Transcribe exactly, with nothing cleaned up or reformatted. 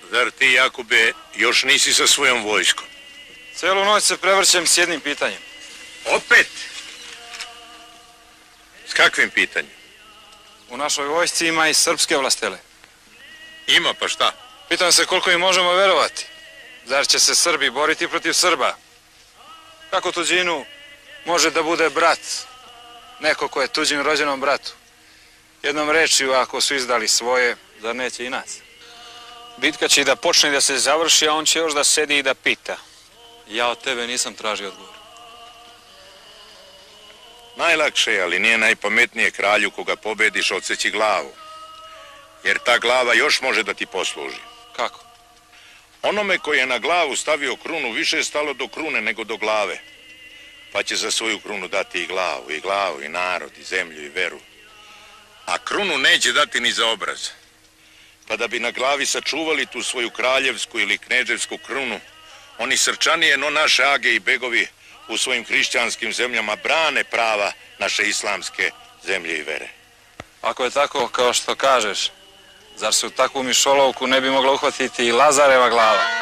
Zar ti, Jakube, još nisi sa svojom vojskom? Celu noć se prevrćem s jednim pitanjem. Opet? S kakvim pitanjem? U našoj vojsci ima i srpske vlastele. Ima, pa šta? Pitam se koliko im možemo verovati. Zar će se Srbi boriti protiv Srba? Kako tuđinu može da bude brat? Neko ko je tuđim rođenom bratu. Jednom rečju, ako su izdali svoje, zar neće i nas? Bitka će i da počne i da se završi, a on će još da sedi i da pita. Ja od tebe nisam tražio odgovor. Najlakše je, ali nije najpametnije kralju koga pobediš odseći glavu. Jer ta glava još može da ti posluži. Kako? Onome koji je na glavu stavio krunu više je stalo do krune nego do glave. Pa će za svoju krunu dati i glavu, i glavu, i narod, i zemlju, i veru. A krunu neće dati ni za obraz. Pa da bi na glavi sačuvali tu svoju kraljevsku ili kneževsku krunu, oni srčanije no naše age i begovi u svojim hrišćanskim zemljama brane prava naše islamske zemlje i vere. Ako je tako kao što kažeš, zar se u takvu mišolovku ne bi mogla uhvatiti i Lazareva glava?